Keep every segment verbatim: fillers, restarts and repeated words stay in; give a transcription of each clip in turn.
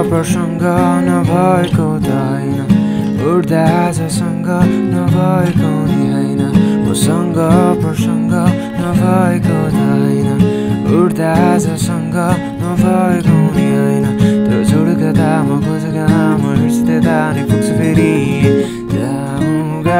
प्रसङ्ग नभएको त होइन, उड्दा आजसँग नभएको नि होइन। मसँग प्रसङ्ग नभएको त होइन, उड्दा आजसँग नभएको नि होइन। तर जोडकता म खोजेका म हिर्स्दै नि पुग्छ फेरि जाऊँगा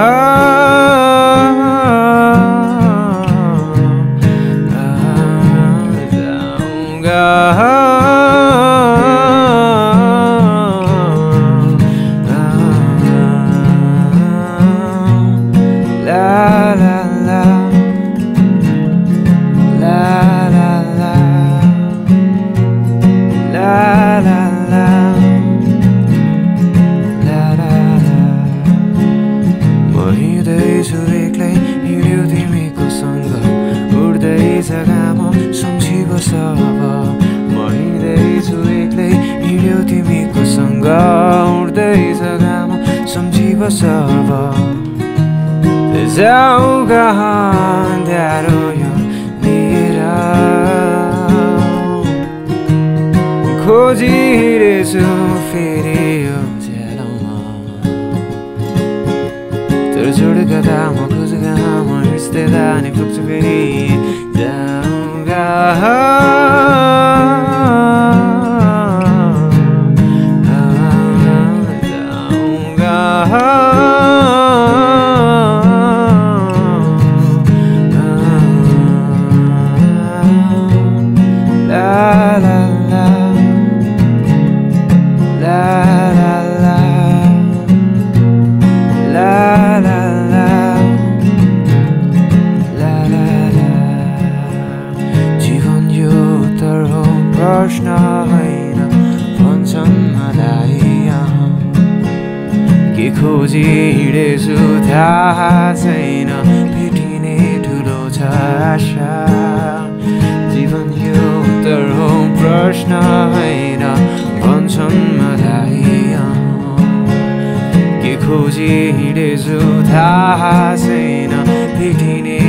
म हिँड्दैछु एक्लै हिँड्यो तिमीको सँग, उड्दैछ घाम सम्झी बस अब। जाऊँ कहाँ अँध्यारो यो मेरा, खोजी हिँडेछु फेरि यो ज्यालोमा। तर जोडकता म खोजेका म हिर्स्दै नि पुग्छु फेरि जाऊँगा प्रश्न होइन भन्छन् मलाई, के खोजी हिँडेछु थाहा छैन, भेटिने ठुलो छ आशा। जीवन यो उत्तर हो प्रश्न होइन भन्छन् मलाई, के खोजी हिँडेछु थाहा छैन, भेटिने